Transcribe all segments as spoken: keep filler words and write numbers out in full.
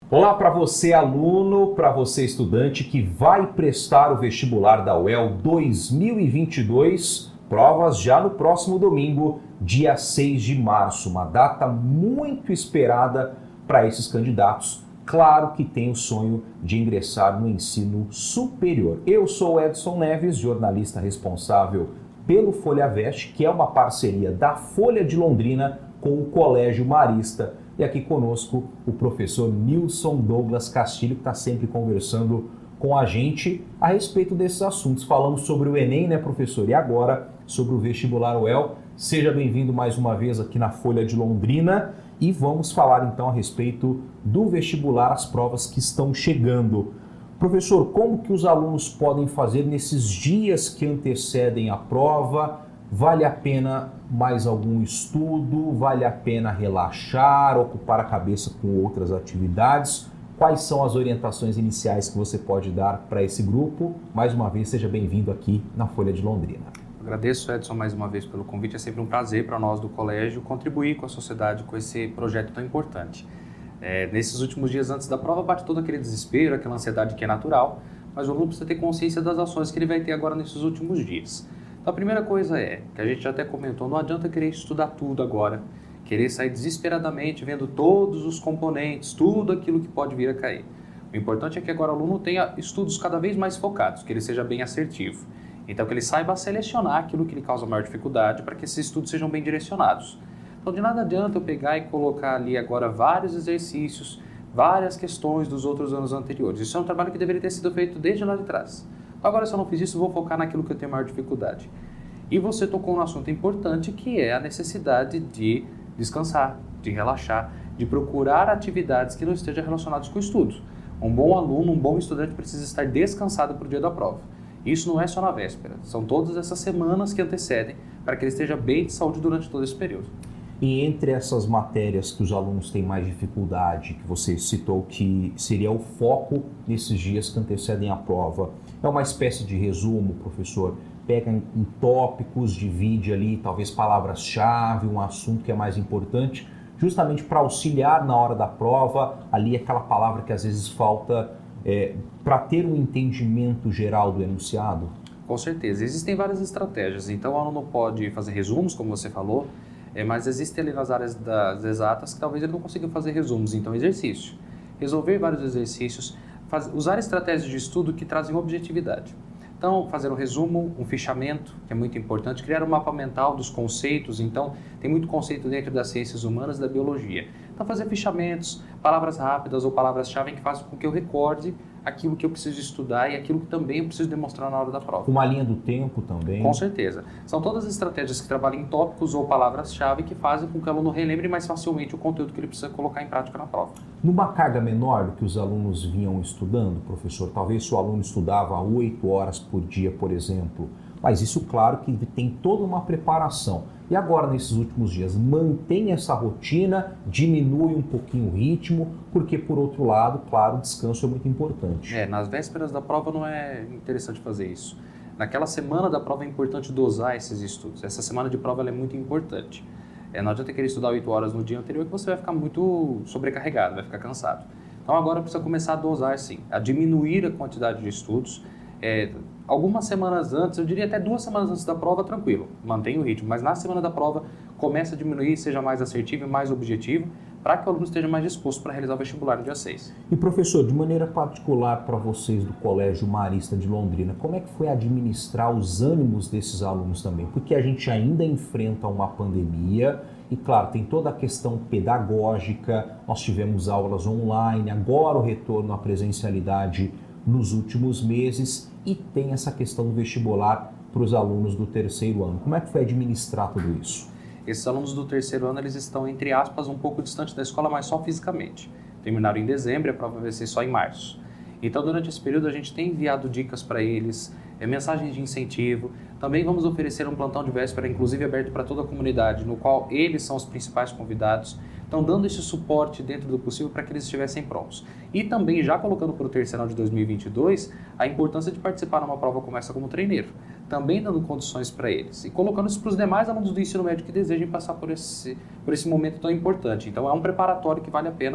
Olá para você, aluno, para você, estudante que vai prestar o vestibular da U E L dois mil e vinte e dois, provas já no próximo domingo, dia seis de março, uma data muito esperada para esses candidatos. Claro que tem o sonho de ingressar no ensino superior. Eu sou Edson Neves, jornalista responsável pelo Folha Veste, que é uma parceria da Folha de Londrina com o Colégio Marista. E aqui conosco o professor Nilson Douglas Castilho, que está sempre conversando com a gente a respeito desses assuntos. Falamos sobre o Enem, né, professor? E agora sobre o vestibular U E L. Seja bem-vindo mais uma vez aqui na Folha de Londrina e vamos falar então a respeito do vestibular, as provas que estão chegando. Professor, como que os alunos podem fazer nesses dias que antecedem a prova? Vale a pena mais algum estudo? Vale a pena relaxar, ocupar a cabeça com outras atividades? Quais são as orientações iniciais que você pode dar para esse grupo? Mais uma vez, seja bem-vindo aqui na Folha de Londrina. Agradeço, Edson, mais uma vez pelo convite. É sempre um prazer para nós do colégio contribuir com a sociedade com esse projeto tão importante. É, nesses últimos dias antes da prova, bate todo aquele desespero, aquela ansiedade que é natural, mas o aluno precisa ter consciência das ações que ele vai ter agora nesses últimos dias. Então, a primeira coisa é, que a gente já até comentou, não adianta querer estudar tudo agora, querer sair desesperadamente vendo todos os componentes, tudo aquilo que pode vir a cair. O importante é que agora o aluno tenha estudos cada vez mais focados, que ele seja bem assertivo. Então, que ele saiba selecionar aquilo que lhe causa maior dificuldade para que esses estudos sejam bem direcionados. Então, de nada adianta eu pegar e colocar ali agora vários exercícios, várias questões dos outros anos anteriores. Isso é um trabalho que deveria ter sido feito desde lá de trás. Agora, se eu não fiz isso, vou focar naquilo que eu tenho maior dificuldade. E você tocou num assunto importante, que é a necessidade de descansar, de relaxar, de procurar atividades que não estejam relacionadas com o estudo. Um bom aluno, um bom estudante precisa estar descansado para o dia da prova. Isso não é só na véspera, são todas essas semanas que antecedem para que ele esteja bem de saúde durante todo esse período. E entre essas matérias que os alunos têm mais dificuldade, que você citou que seria o foco nesses dias que antecedem a prova, é uma espécie de resumo, professor? Pega em, em tópicos, divide ali talvez palavras-chave, um assunto que é mais importante, justamente para auxiliar na hora da prova, ali aquela palavra que às vezes falta é, para ter um entendimento geral do enunciado? Com certeza, existem várias estratégias, então o aluno pode fazer resumos, como você falou, É, mas existem ali nas áreas das exatas que talvez ele não consiga fazer resumos, então exercício. Resolver vários exercícios, faz, usar estratégias de estudo que trazem objetividade. Então, fazer um resumo, um fichamento, que é muito importante, criar um mapa mental dos conceitos, então tem muito conceito dentro das ciências humanas e da biologia. Então, fazer fichamentos, palavras rápidas ou palavras-chave que façam com que eu recorde aquilo que eu preciso estudar e aquilo que também eu preciso demonstrar na hora da prova. Uma linha do tempo também? Com certeza. São todas as estratégias que trabalham em tópicos ou palavras-chave que fazem com que o aluno relembre mais facilmente o conteúdo que ele precisa colocar em prática na prova. Numa carga menor do que os alunos vinham estudando, professor, talvez se o aluno estudava oito horas por dia, por exemplo, mas isso, claro, que tem toda uma preparação. E agora, nesses últimos dias, mantém essa rotina, diminui um pouquinho o ritmo, porque, por outro lado, claro, o descanso é muito importante. É, nas vésperas da prova não é interessante fazer isso. Naquela semana da prova é importante dosar esses estudos. Essa semana de prova ela é muito importante. É, não adianta querer estudar oito horas no dia anterior que você vai ficar muito sobrecarregado, vai ficar cansado. Então agora precisa começar a dosar sim, a diminuir a quantidade de estudos. É, algumas semanas antes, eu diria até duas semanas antes da prova, tranquilo, mantenha o ritmo, mas na semana da prova comece a diminuir, seja mais assertivo e mais objetivo, para que o aluno esteja mais disposto para realizar o vestibular no dia seis. E professor, de maneira particular para vocês do Colégio Marista de Londrina, como é que foi administrar os ânimos desses alunos também? Porque a gente ainda enfrenta uma pandemia e, claro, tem toda a questão pedagógica, nós tivemos aulas online, agora o retorno à presencialidade nos últimos meses e tem essa questão do vestibular para os alunos do terceiro ano. Como é que foi administrar tudo isso? Esses alunos do terceiro ano, eles estão, entre aspas, um pouco distantes da escola, mas só fisicamente. Terminaram em dezembro, a prova vai ser só em março. Então, durante esse período, a gente tem enviado dicas para eles, é, mensagens de incentivo. Também vamos oferecer um plantão de véspera, inclusive aberto para toda a comunidade, no qual eles são os principais convidados. Então, dando esse suporte dentro do possível para que eles estivessem prontos. E também, já colocando para o terceirão de dois mil e vinte e dois, a importância de participar numa prova como essa como treineiro. Também dando condições para eles. E colocando isso para os demais alunos do ensino médio que desejem passar por esse, por esse momento tão importante. Então, é um preparatório que vale a pena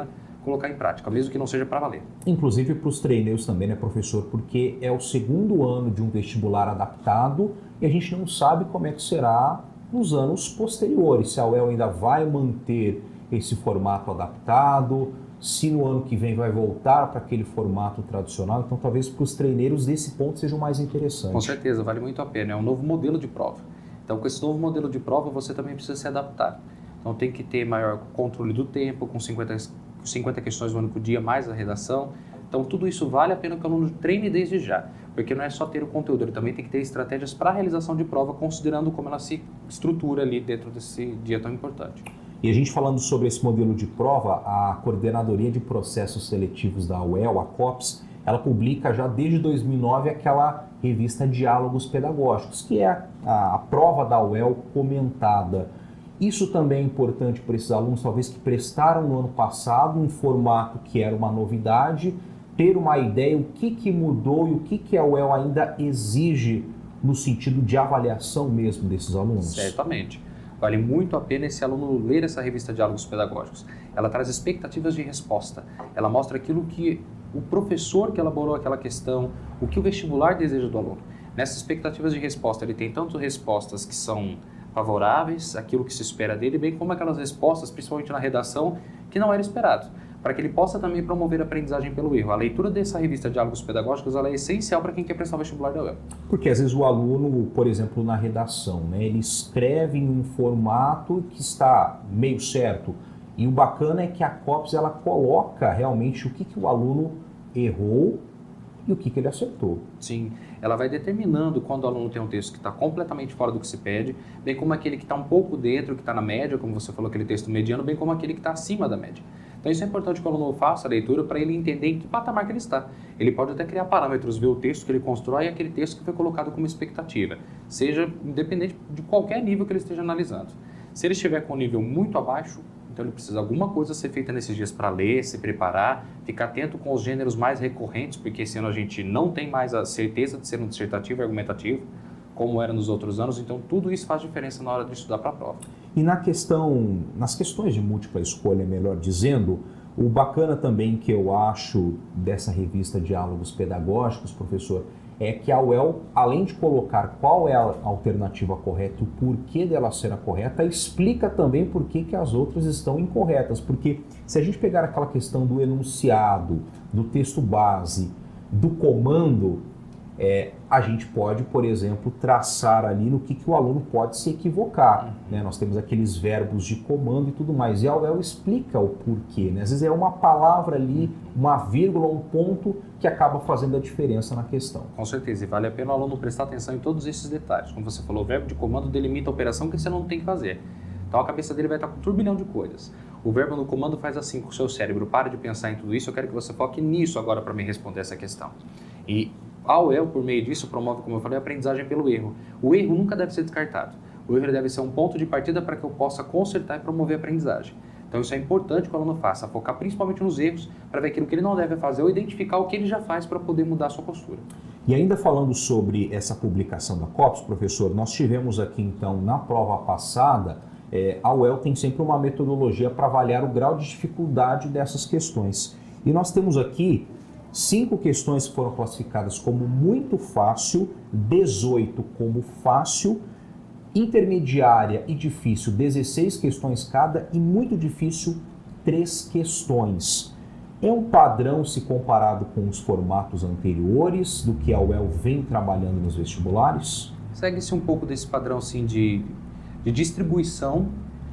colocar em prática, mesmo que não seja para valer. Inclusive para os treineiros também, né, professor? Porque é o segundo ano de um vestibular adaptado e a gente não sabe como é que será nos anos posteriores, se a U E L ainda vai manter esse formato adaptado, se no ano que vem vai voltar para aquele formato tradicional. Então talvez para os treineiros esse ponto seja o mais interessante. Com certeza, vale muito a pena, é um novo modelo de prova. Então com esse novo modelo de prova você também precisa se adaptar. Então tem que ter maior controle do tempo, com cinquenta, cinquenta questões no único dia, mais a redação. Então tudo isso vale a pena que o aluno treine desde já, porque não é só ter o conteúdo, ele também tem que ter estratégias para a realização de prova, considerando como ela se estrutura ali dentro desse dia tão importante. E a gente falando sobre esse modelo de prova, a Coordenadoria de Processos Seletivos da U E L, a COPS, ela publica já desde dois mil e nove aquela revista Diálogos Pedagógicos, que é a, a prova da U E L comentada. Isso também é importante para esses alunos, talvez que prestaram no ano passado um formato que era uma novidade, ter uma ideia o que, que mudou e o que, que a U E L ainda exige no sentido de avaliação mesmo desses alunos? Certamente. Vale muito a pena esse aluno ler essa revista Diálogos Pedagógicos. Ela traz expectativas de resposta. Ela mostra aquilo que o professor que elaborou aquela questão, o que o vestibular deseja do aluno. Nessas expectativas de resposta, ele tem tanto respostas que são favoráveis, aquilo que se espera dele, bem como aquelas respostas, principalmente na redação, que não era esperado, para que ele possa também promover a aprendizagem pelo erro. A leitura dessa revista Diálogos Pedagógicos ela é essencial para quem quer prestar o vestibular da U E L. Porque às vezes o aluno, por exemplo, na redação, né, ele escreve em um formato que está meio certo, e o bacana é que a COPS ela coloca realmente o que, que o aluno errou e o que, que ele acertou. Sim, ela vai determinando quando o aluno tem um texto que está completamente fora do que se pede, bem como aquele que está um pouco dentro, que está na média, como você falou, aquele texto mediano, bem como aquele que está acima da média. Então isso é importante que o aluno faça a leitura para ele entender em que patamar que ele está. Ele pode até criar parâmetros, ver o texto que ele constrói e aquele texto que foi colocado como expectativa, seja independente de qualquer nível que ele esteja analisando. Se ele estiver com um nível muito abaixo, então ele precisa de alguma coisa ser feita nesses dias para ler, se preparar, ficar atento com os gêneros mais recorrentes, porque esse ano a gente não tem mais a certeza de ser um dissertativo e argumentativo, como era nos outros anos, então tudo isso faz diferença na hora de estudar para a prova. E na questão, nas questões de múltipla escolha, melhor dizendo, o bacana também que eu acho dessa revista Diálogos Pedagógicos, professor, é que a U E L, além de colocar qual é a alternativa correta, o porquê dela ser a correta, explica também por que que as outras estão incorretas. Porque se a gente pegar aquela questão do enunciado, do texto base, do comando, é, a gente pode, por exemplo, traçar ali no que, que o aluno pode se equivocar. Uhum. Né? Nós temos aqueles verbos de comando e tudo mais. E a U E L explica o porquê. Né? Às vezes é uma palavra ali, uma vírgula, um ponto que acaba fazendo a diferença na questão. Com certeza, e vale a pena o aluno prestar atenção em todos esses detalhes. Como você falou, o verbo de comando delimita a operação que você não tem que fazer. Então a cabeça dele vai estar com um turbilhão de coisas. O verbo no comando faz assim com o seu cérebro. Para de pensar em tudo isso, eu quero que você foque nisso agora para me responder essa questão. E a U E L, por meio disso, promove, como eu falei, a aprendizagem pelo erro. O erro nunca deve ser descartado. O erro deve ser um ponto de partida para que eu possa consertar e promover a aprendizagem. Então isso é importante que o aluno faça, focar principalmente nos erros, para ver aquilo que ele não deve fazer ou identificar o que ele já faz para poder mudar a sua postura. E ainda falando sobre essa publicação da COPS, professor, nós tivemos aqui então na prova passada, é, a U E L tem sempre uma metodologia para avaliar o grau de dificuldade dessas questões. E nós temos aqui cinco questões que foram classificadas como muito fácil, dezoito como fácil, intermediária e difícil, dezesseis questões cada, e muito difícil, três questões. É um padrão se comparado com os formatos anteriores do que a U E L vem trabalhando nos vestibulares? Segue-se um pouco desse padrão sim, de, de distribuição,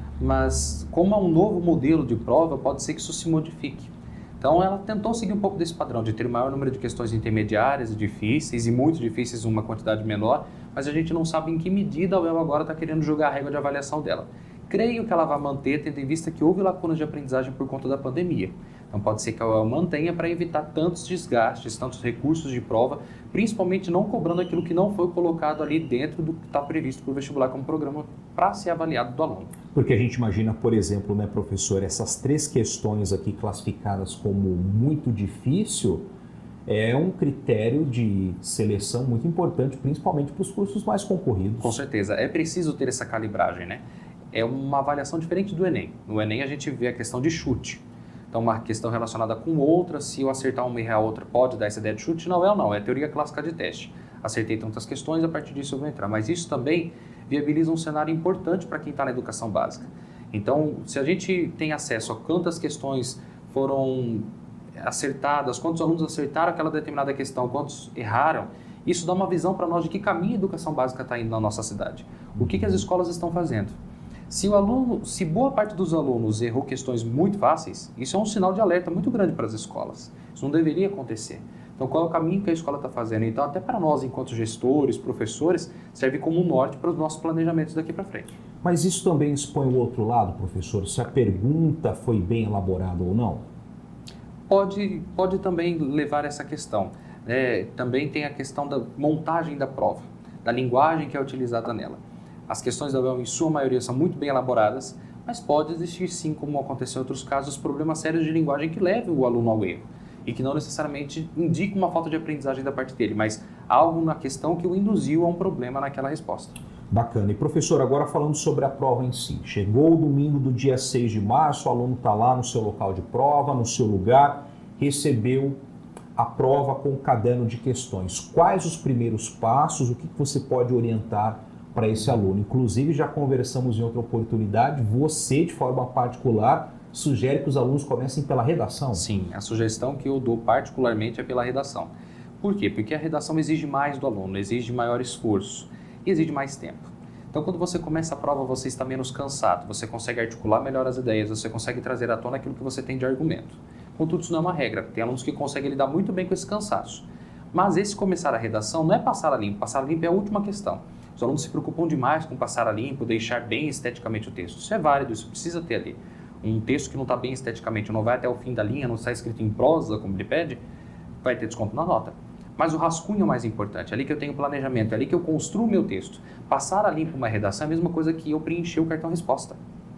mas como é um novo modelo de prova, pode ser que isso se modifique. Então ela tentou seguir um pouco desse padrão, de ter o maior número de questões intermediárias, difíceis e muito difíceis, uma quantidade menor, mas a gente não sabe em que medida a U E L agora está querendo jogar a régua de avaliação dela. Creio que ela vai manter, tendo em vista que houve lacunas de aprendizagem por conta da pandemia. Então pode ser que a U E L mantenha para evitar tantos desgastes, tantos recursos de prova, principalmente não cobrando aquilo que não foi colocado ali dentro do que está previsto para o vestibular como programa para ser avaliado do aluno. Porque a gente imagina, por exemplo, né, professor, essas três questões aqui classificadas como muito difícil, é um critério de seleção muito importante, principalmente para os cursos mais concorridos. Com certeza, é preciso ter essa calibragem, né? É uma avaliação diferente do Enem. No Enem a gente vê a questão de chute. Então, uma questão relacionada com outra, se eu acertar uma e errar a outra, pode dar essa ideia de chute? Não é ou não, é a teoria clássica de teste. Acertei tantas questões, a partir disso eu vou entrar. Mas isso também viabiliza um cenário importante para quem está na educação básica. Então, se a gente tem acesso a quantas questões foram acertadas, quantos alunos acertaram aquela determinada questão, quantos erraram, isso dá uma visão para nós de que caminho a educação básica está indo na nossa cidade. O que, que as escolas estão fazendo? Se o aluno, se boa parte dos alunos errou questões muito fáceis, isso é um sinal de alerta muito grande para as escolas. Isso não deveria acontecer. Então, qual é o caminho que a escola está fazendo? Então, até para nós, enquanto gestores, professores, serve como um norte para os nossos planejamentos daqui para frente. Mas isso também expõe o outro lado, professor, se a pergunta foi bem elaborada ou não? Pode, pode também levar essa questão. É, também tem a questão da montagem da prova, da linguagem que é utilizada nela. As questões da U E L, em sua maioria, são muito bem elaboradas, mas pode existir sim, como aconteceu em outros casos, problemas sérios de linguagem que levem o aluno ao erro e que não necessariamente indicam uma falta de aprendizagem da parte dele, mas algo na questão que o induziu a um problema naquela resposta. Bacana. E professor, agora falando sobre a prova em si. Chegou o domingo do dia seis de março, o aluno está lá no seu local de prova, no seu lugar, recebeu a prova com o caderno de questões. Quais os primeiros passos, o que você pode orientar para esse aluno? Inclusive, já conversamos em outra oportunidade, você, de forma particular, sugere que os alunos comecem pela redação? Sim, a sugestão que eu dou particularmente é pela redação. Por quê? Porque a redação exige mais do aluno, exige maior esforço e exige mais tempo. Então, quando você começa a prova, você está menos cansado, você consegue articular melhor as ideias, você consegue trazer à tona aquilo que você tem de argumento. Contudo, isso não é uma regra, tem alunos que conseguem lidar muito bem com esse cansaço. Mas esse começar a redação não é passar a limpo, passar a limpo é a última questão. Os alunos se preocupam demais com passar a limpo, deixar bem esteticamente o texto. Isso é válido, isso precisa ter ali. Um texto que não está bem esteticamente, não vai até o fim da linha, não está escrito em prosa, como ele pede, vai ter desconto na nota. Mas o rascunho é o mais importante, é ali que eu tenho planejamento, é ali que eu construo o meu texto. Passar a limpo uma redação é a mesma coisa que eu preencher o cartão resposta.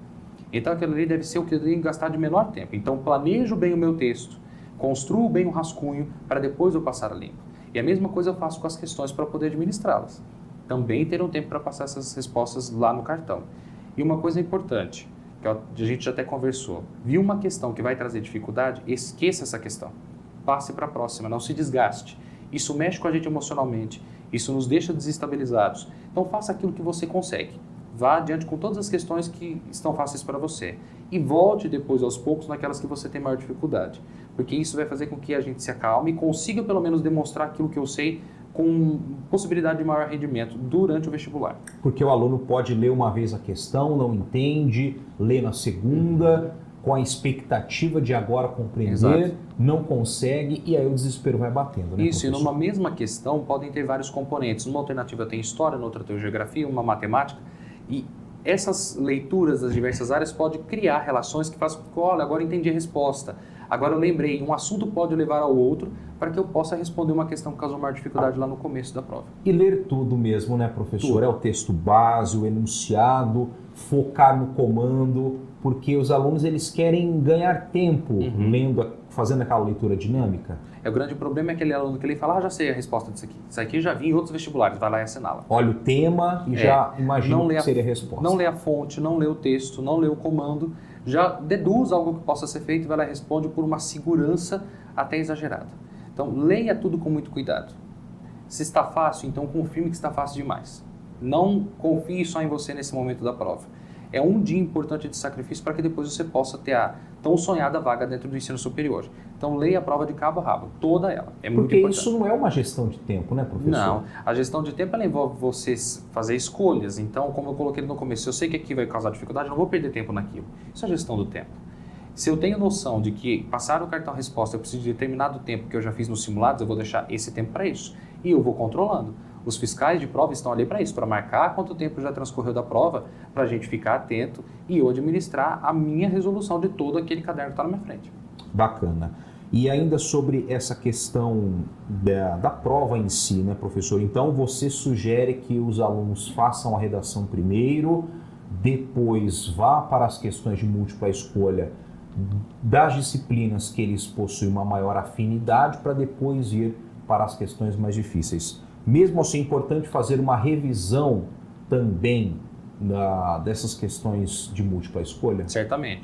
Então aquilo ali deve ser o que eu tenho que gastar de menor tempo. Então planejo bem o meu texto, construo bem o rascunho para depois eu passar a limpo. E a mesma coisa eu faço com as questões para poder administrá-las. Também ter um tempo para passar essas respostas lá no cartão. E uma coisa importante, que a gente já até conversou, viu uma questão que vai trazer dificuldade, esqueça essa questão. Passe para a próxima, não se desgaste. Isso mexe com a gente emocionalmente, isso nos deixa desestabilizados. Então faça aquilo que você consegue. Vá adiante com todas as questões que estão fáceis para você. E volte depois aos poucos naquelas que você tem maior dificuldade. Porque isso vai fazer com que a gente se acalme e consiga pelo menos demonstrar aquilo que eu sei com possibilidade de maior rendimento durante o vestibular. Porque o aluno pode ler uma vez a questão, não entende, lê na segunda, com a expectativa de agora compreender, exato, não consegue e aí o desespero vai batendo, né, isso, professor? E numa mesma questão podem ter vários componentes. Numa alternativa tem história, noutra tem geografia, uma matemática. E essas leituras das diversas áreas podem criar relações que façam com que, olha, agora entendi a resposta. Agora eu lembrei, um assunto pode levar ao outro para que eu possa responder uma questão que causou maior dificuldade ah. lá no começo da prova. E ler tudo mesmo, né, professor? Tudo. É o texto base, o enunciado, focar no comando, porque os alunos eles querem ganhar tempo uhum. lendo, fazendo aquela leitura dinâmica. É, o grande problema é aquele aluno que ele fala, ah, já sei a resposta disso aqui. Isso aqui já vi em outros vestibulares, vai lá e assinala. Olha o tema e é. já imagina o que seria a resposta. Não lê a fonte, não lê o texto, não lê o comando, já deduz algo que possa ser feito e vai lá e responde por uma segurança até exagerada. Então, leia tudo com muito cuidado. Se está fácil, então confirme que está fácil demais. Não confie só em você nesse momento da prova. É um dia importante de sacrifício para que depois você possa ter a tão sonhada vaga dentro do ensino superior. Então, leia a prova de cabo a rabo, toda ela. É muito Porque importante. Isso não é uma gestão de tempo, né, professor? Não. A gestão de tempo ela envolve você fazer escolhas. Então, como eu coloquei no começo, se eu sei que aqui vai causar dificuldade, eu não vou perder tempo naquilo. Isso é gestão do tempo. Se eu tenho noção de que passar o cartão resposta eu preciso de determinado tempo que eu já fiz nos simulados, eu vou deixar esse tempo para isso. E eu vou controlando. Os fiscais de prova estão ali para isso, para marcar quanto tempo já transcorreu da prova, para a gente ficar atento e eu administrar a minha resolução de todo aquele caderno que está na minha frente. Bacana. E ainda sobre essa questão da, da prova em si, né, professor? Então, você sugere que os alunos façam a redação primeiro, depois vá para as questões de múltipla escolha das disciplinas que eles possuem uma maior afinidade, para depois ir para as questões mais difíceis. Mesmo assim, é importante fazer uma revisão também da, dessas questões de múltipla escolha? Certamente.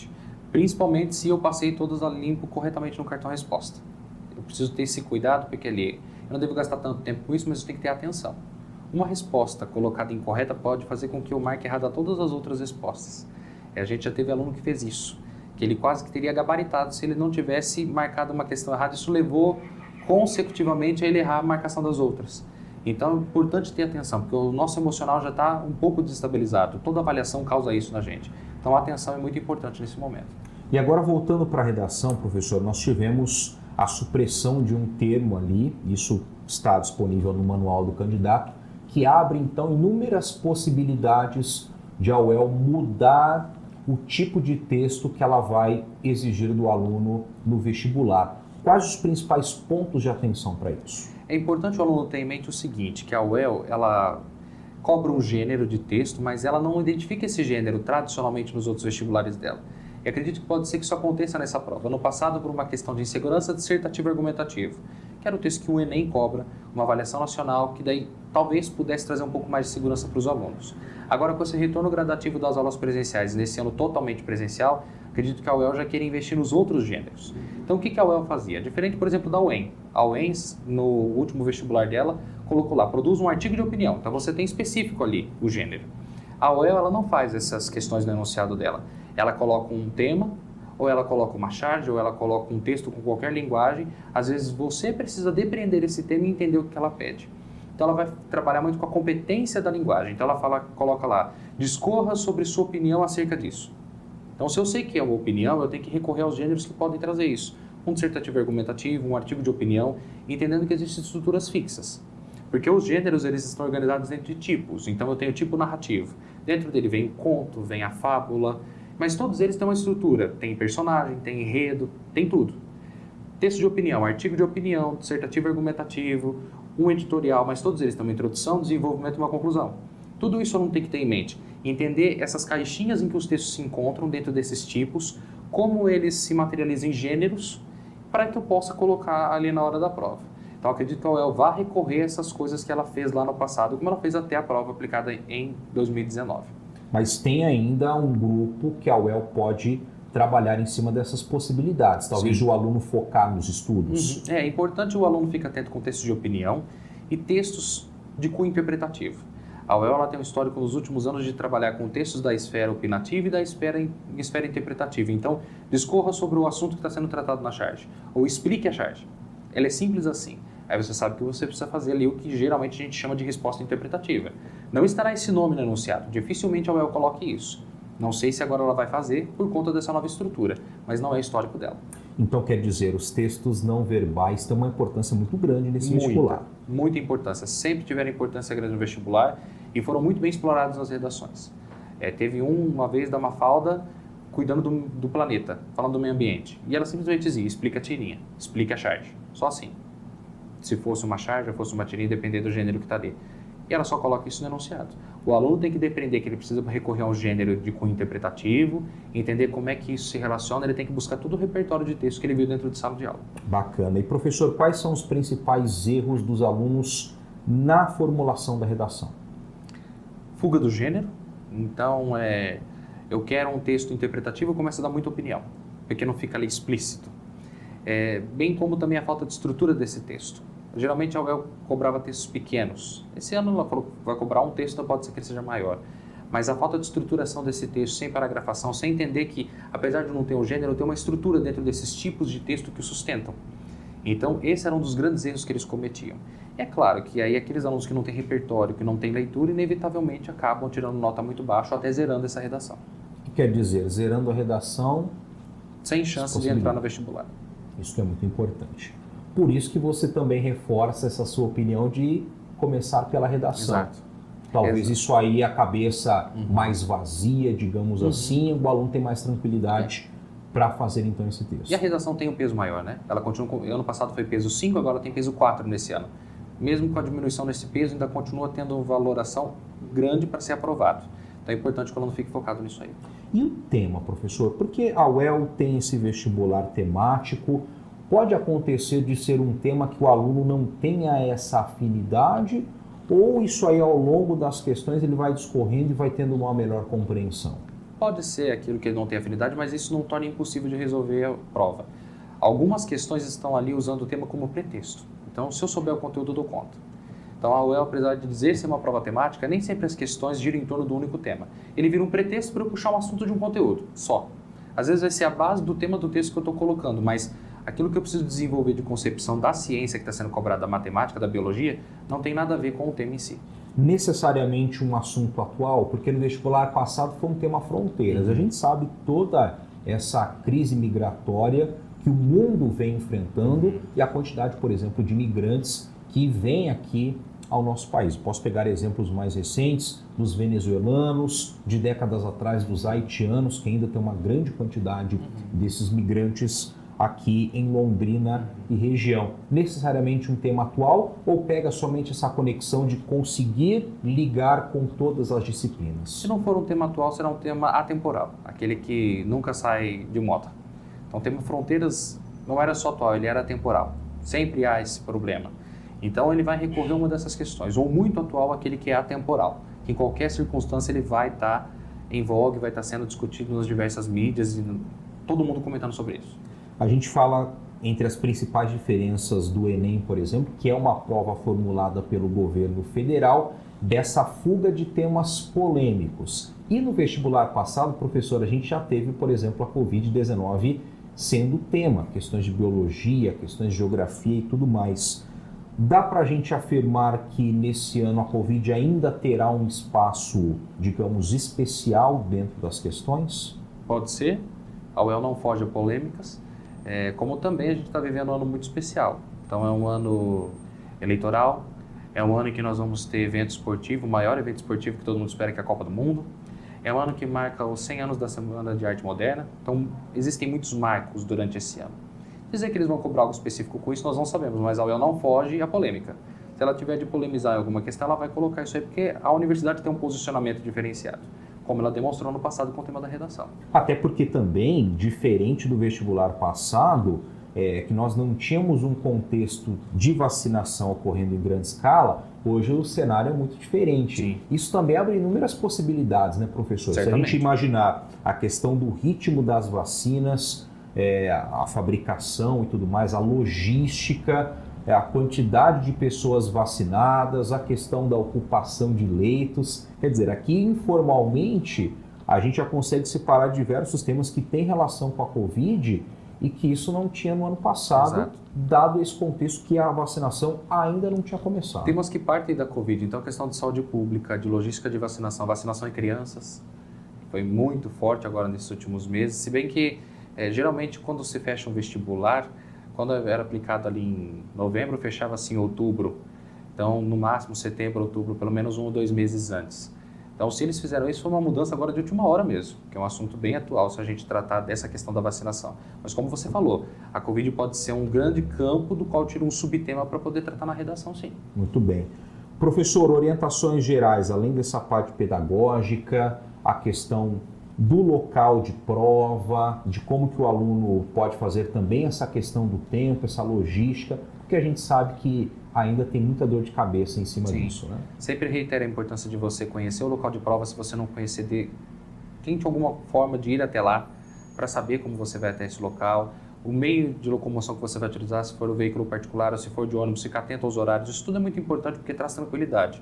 Principalmente se eu passei todas a limpo corretamente no cartão resposta. Eu preciso ter esse cuidado, porque ali eu não devo gastar tanto tempo com isso, mas eu tenho que ter atenção. Uma resposta colocada incorreta pode fazer com que eu marque errado todas as outras respostas. A gente já teve aluno que fez isso, que ele quase que teria gabaritado se ele não tivesse marcado uma questão errada. Isso levou consecutivamente a ele errar a marcação das outras. Então é importante ter atenção, porque o nosso emocional já está um pouco desestabilizado. Toda avaliação causa isso na gente. Então a atenção é muito importante nesse momento. E agora voltando para a redação, professor, nós tivemos a supressão de um termo ali, isso está disponível no manual do candidato, que abre então inúmeras possibilidades de a U E L mudar o tipo de texto que ela vai exigir do aluno no vestibular. Quais os principais pontos de atenção para isso? É importante o aluno ter em mente o seguinte, que a U E L, ela cobra um gênero de texto, mas ela não identifica esse gênero tradicionalmente nos outros vestibulares dela. E acredito que pode ser que isso aconteça nessa prova. No passado, por uma questão de insegurança dissertativa e argumentativa, que era o texto que o Enem cobra, uma avaliação nacional, que daí talvez pudesse trazer um pouco mais de segurança para os alunos. Agora, com esse retorno gradativo das aulas presenciais, nesse ano totalmente presencial, acredito que a U E L já queira investir nos outros gêneros. Então, o que a U E L fazia? Diferente, por exemplo, da U E M. A U E M, no último vestibular dela, colocou lá, produz um artigo de opinião. Então, você tem específico ali o gênero. A U E L, ela não faz essas questões no enunciado dela. Ela coloca um tema, ou ela coloca uma charge, ou ela coloca um texto com qualquer linguagem. Às vezes, você precisa depreender esse tema e entender o que ela pede. Então, ela vai trabalhar muito com a competência da linguagem. Então, ela fala, coloca lá, discorra sobre sua opinião acerca disso. Então, se eu sei que é uma opinião, eu tenho que recorrer aos gêneros que podem trazer isso. Um dissertativo argumentativo, um artigo de opinião, entendendo que existem estruturas fixas. Porque os gêneros, eles estão organizados dentro de tipos. Então, eu tenho o tipo narrativo. Dentro dele vem o conto, vem a fábula, mas todos eles têm uma estrutura. Tem personagem, tem enredo, tem tudo. Texto de opinião, artigo de opinião, dissertativo argumentativo, um editorial, mas todos eles têm uma introdução, desenvolvimento e uma conclusão. Tudo isso eu não tenho que ter em mente. Entender essas caixinhas em que os textos se encontram dentro desses tipos, como eles se materializam em gêneros, para que eu possa colocar ali na hora da prova. Então, acredito que a U E L vai recorrer a essas coisas que ela fez lá no passado, como ela fez até a prova aplicada em dois mil e dezenove. Mas tem ainda um grupo que a U E L pode trabalhar em cima dessas possibilidades, talvez Sim. o aluno focar nos estudos. Uhum. É importante o aluno ficar atento com textos de opinião e textos de cunho interpretativo. A U E L ela tem um histórico nos últimos anos de trabalhar com textos da esfera opinativa e da esfera, esfera interpretativa. Então, discorra sobre o assunto que está sendo tratado na charge, ou explique a charge. Ela é simples assim. Aí você sabe que você precisa fazer ali o que geralmente a gente chama de resposta interpretativa. Não estará esse nome no enunciado, dificilmente a U E L coloque isso. Não sei se agora ela vai fazer por conta dessa nova estrutura, mas não é histórico dela. Então quer dizer, os textos não verbais têm uma importância muito grande nesse muita, vestibular. Muita importância, sempre tiveram importância grande no vestibular e foram muito bem explorados nas redações. É, teve um, uma vez da Mafalda cuidando do, do planeta, falando do meio ambiente, e ela simplesmente dizia, explica a tirinha, explica a charge, só assim. Se fosse uma charge ou fosse uma tirinha, dependendo do gênero que está ali. E ela só coloca isso no enunciado. O aluno tem que depreender que ele precisa recorrer a um gênero de cunho interpretativo, entender como é que isso se relaciona, ele tem que buscar todo o repertório de texto que ele viu dentro de sala de aula. Bacana. E professor, quais são os principais erros dos alunos na formulação da redação? Fuga do gênero. Então, é, eu quero um texto interpretativo, eu começo a dar muita opinião, porque não fica ali explícito. É, bem como também a falta de estrutura desse texto. Geralmente a U E L cobrava textos pequenos. Esse ano ela falou que vai cobrar um texto, então pode ser que ele seja maior. Mas a falta de estruturação desse texto, sem paragrafação, sem entender que, apesar de não ter um gênero, tem uma estrutura dentro desses tipos de texto que o sustentam. Então, esse era um dos grandes erros que eles cometiam. E é claro que aí aqueles alunos que não têm repertório, que não têm leitura, inevitavelmente acabam tirando nota muito baixa ou até zerando essa redação. O que quer dizer? Zerando a redação... Sem chance de entrar no vestibular. Isso é muito importante. Por isso que você também reforça essa sua opinião de começar pela redação. Exato. Talvez Exato. isso aí, a cabeça uhum. mais vazia, digamos uhum. assim, o aluno tem mais tranquilidade é. para fazer então esse texto. E a redação tem um peso maior, né? Ela continua com, ano passado foi peso cinco, agora tem peso quatro nesse ano. Mesmo com a diminuição desse peso, ainda continua tendo uma valoração grande para ser aprovado. Então é importante que o aluno fique focado nisso aí. E o tema, professor? Porque a U E L tem esse vestibular temático. Pode acontecer de ser um tema que o aluno não tenha essa afinidade, ou isso aí ao longo das questões ele vai discorrendo e vai tendo uma melhor compreensão? Pode ser aquilo que ele não tem afinidade, mas isso não torna impossível de resolver a prova. Algumas questões estão ali usando o tema como pretexto. Então, se eu souber o conteúdo, eu dou conta. Então, a U E L, apesar de dizer ser uma prova temática, nem sempre as questões giram em torno do único tema. Ele vira um pretexto para eu puxar um assunto de um conteúdo, só. Às vezes vai ser a base do tema do texto que eu estou colocando, mas aquilo que eu preciso desenvolver de concepção da ciência que está sendo cobrada, da matemática, da biologia, não tem nada a ver com o tema em si. Necessariamente um assunto atual, porque no vestibular passado foi um tema fronteiras. A gente sabe toda essa crise migratória que o mundo vem enfrentando e a quantidade, por exemplo, de imigrantes que vêm aqui ao nosso país. Posso pegar exemplos mais recentes dos venezuelanos, de décadas atrás dos haitianos, que ainda tem uma grande quantidade desses migrantes aqui em Londrina e região. Necessariamente um tema atual ou pega somente essa conexão de conseguir ligar com todas as disciplinas? Se não for um tema atual, será um tema atemporal, aquele que nunca sai de moda. Então o tema fronteiras não era só atual, ele era atemporal. Sempre há esse problema. Então ele vai recorrer a uma dessas questões, ou muito atual, aquele que é atemporal, que em qualquer circunstância ele vai estar em vogue, vai estar sendo discutido nas diversas mídias e todo mundo comentando sobre isso. A gente fala entre as principais diferenças do Enem, por exemplo, que é uma prova formulada pelo governo federal, dessa fuga de temas polêmicos. E no vestibular passado, professor, a gente já teve, por exemplo, a covid dezenove sendo tema, questões de biologia, questões de geografia e tudo mais. Dá para a gente afirmar que nesse ano a Covid ainda terá um espaço, digamos, especial dentro das questões? Pode ser. A U E L não foge a polêmicas. É, como também a gente está vivendo um ano muito especial. Então é um ano eleitoral, é um ano em que nós vamos ter evento esportivo, o maior evento esportivo que todo mundo espera, que é a Copa do Mundo. É um ano que marca os cem anos da Semana de Arte Moderna. Então existem muitos marcos durante esse ano. Dizer que eles vão cobrar algo específico com isso, nós não sabemos, mas a U E L não foge à polêmica. Se ela tiver de polemizar em alguma questão, ela vai colocar isso aí, porque a universidade tem um posicionamento diferenciado, como ela demonstrou no passado com o tema da redação. Até porque também, diferente do vestibular passado, é, que nós não tínhamos um contexto de vacinação ocorrendo em grande escala, hoje o cenário é muito diferente. Sim. Isso também abre inúmeras possibilidades, né, professor? Certamente. Se a gente imaginar a questão do ritmo das vacinas, é, a fabricação e tudo mais, a logística, é, a quantidade de pessoas vacinadas, a questão da ocupação de leitos. Quer dizer, aqui informalmente a gente já consegue separar diversos temas que têm relação com a Covid e que isso não tinha no ano passado, Exato. Dado esse contexto que a vacinação ainda não tinha começado. Temas que partem da Covid, então a questão de saúde pública, de logística de vacinação, vacinação em crianças, foi muito forte agora nesses últimos meses, se bem que é, geralmente quando se fecha um vestibular, quando era aplicado ali em novembro, fechava-se em outubro, então no máximo setembro, outubro, pelo menos um ou dois meses antes. Então, se eles fizeram isso, foi uma mudança agora de última hora mesmo, que é um assunto bem atual se a gente tratar dessa questão da vacinação. Mas como você falou, a Covid pode ser um grande campo do qual tira um subtema para poder tratar na redação, sim. Muito bem. Professor, orientações gerais, além dessa parte pedagógica, a questão do local de prova, de como que o aluno pode fazer também essa questão do tempo, essa logística, porque a gente sabe que ainda tem muita dor de cabeça em cima Sim. disso, né? Sempre reitero a importância de você conhecer o local de prova. Se você não conhecer, de... tente alguma forma de ir até lá para saber como você vai até esse local. O meio de locomoção que você vai utilizar, se for o veículo particular ou se for de ônibus, ficar atento aos horários. Isso tudo é muito importante porque traz tranquilidade.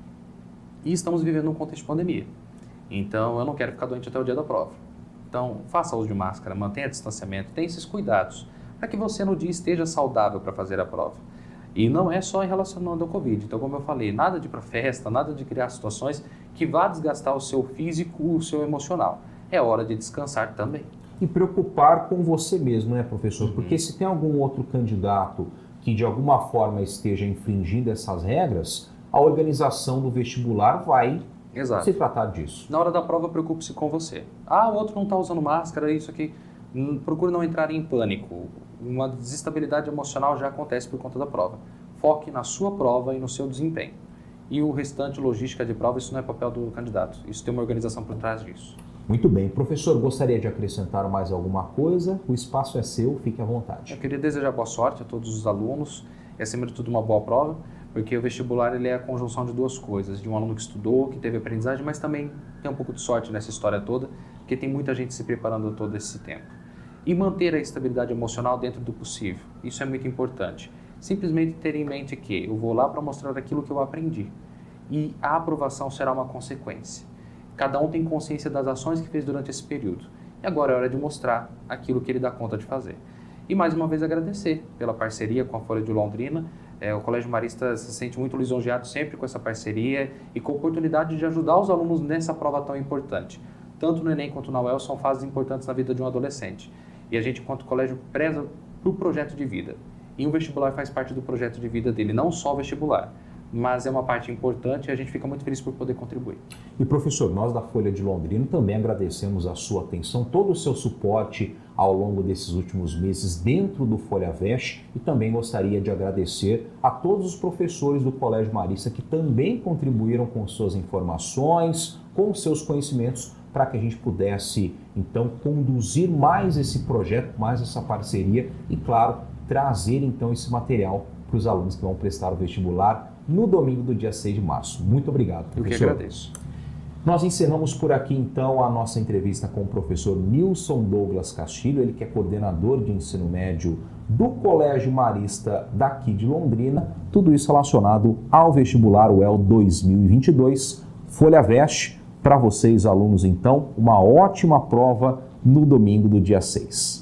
E estamos vivendo um contexto de pandemia. Então, eu não quero ficar doente até o dia da prova. Então, faça uso de máscara, mantenha distanciamento, tenha esses cuidados para que você no dia esteja saudável para fazer a prova. E não é só em relação ao Covid. Então, como eu falei, nada de ir para festa, nada de criar situações que vá desgastar o seu físico, o seu emocional. É hora de descansar também. E preocupar com você mesmo, né, professor? Uhum. Porque se tem algum outro candidato que de alguma forma esteja infringindo essas regras, a organização do vestibular vai Exato. se tratar disso. Na hora da prova, preocupe-se com você. Ah, o outro não está usando máscara, isso aqui. Procure não entrar em pânico. Uma desestabilidade emocional já acontece por conta da prova. Foque na sua prova e no seu desempenho. E o restante, logística de prova, isso não é papel do candidato. Isso tem uma organização por trás disso. Muito bem. Professor, gostaria de acrescentar mais alguma coisa? O espaço é seu, fique à vontade. Eu queria desejar boa sorte a todos os alunos e, acima de tudo, uma boa prova, porque o vestibular ele é a conjunção de duas coisas, de um aluno que estudou, que teve aprendizagem, mas também tem um pouco de sorte nessa história toda, que porque tem muita gente se preparando todo esse tempo. E manter a estabilidade emocional dentro do possível, isso é muito importante. Simplesmente ter em mente que eu vou lá para mostrar aquilo que eu aprendi e a aprovação será uma consequência. Cada um tem consciência das ações que fez durante esse período e agora é hora de mostrar aquilo que ele dá conta de fazer. E mais uma vez agradecer pela parceria com a Folha de Londrina. É, o Colégio Marista se sente muito lisonjeado sempre com essa parceria e com a oportunidade de ajudar os alunos nessa prova tão importante. Tanto no Enem quanto na U E L são fases importantes na vida de um adolescente. E a gente, enquanto colégio, preza para o projeto de vida. E o vestibular faz parte do projeto de vida dele, não só o vestibular, mas é uma parte importante e a gente fica muito feliz por poder contribuir. E professor, nós da Folha de Londrina também agradecemos a sua atenção, todo o seu suporte ao longo desses últimos meses dentro do FolhaVest e também gostaria de agradecer a todos os professores do Colégio Marista que também contribuíram com suas informações, com seus conhecimentos para que a gente pudesse então conduzir mais esse projeto, mais essa parceria e claro, trazer então esse material para os alunos que vão prestar o vestibular no domingo do dia seis de março. Muito obrigado, professor. Eu que agradeço. Nós encerramos por aqui, então, a nossa entrevista com o professor Nilson Douglas Castilho, ele que é coordenador de ensino médio do Colégio Marista daqui de Londrina, tudo isso relacionado ao vestibular U E L dois mil e vinte e dois, FolhaVest. Para vocês, alunos, então, uma ótima prova no domingo do dia seis.